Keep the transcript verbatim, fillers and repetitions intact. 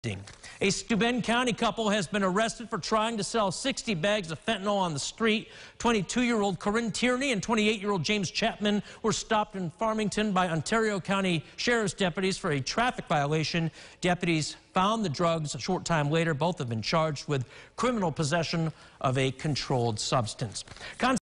A Steuben County couple has been arrested for trying to sell sixty bags of fentanyl on the street. twenty-two-year-old Corinne Tierney and twenty-eight-year-old James Chapman were stopped in Farmington by Ontario County Sheriff's deputies for a traffic violation. Deputies found the drugs a short time later. Both have been charged with criminal possession of a controlled substance. Con